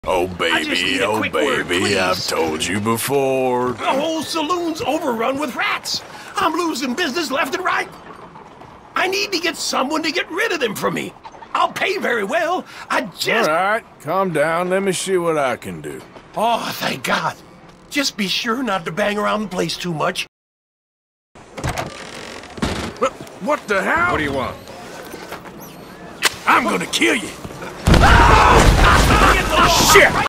Oh baby, oh baby, I've told you before. The whole saloon's overrun with rats. I'm losing business left and right. I need to get someone to get rid of them for me. I'll pay very well. I just... All right, calm down. Let me see what I can do. Oh, thank God. Just be sure not to bang around the place too much. What the hell? What do you want? I'm gonna kill you. Oh! Get the law! Shit!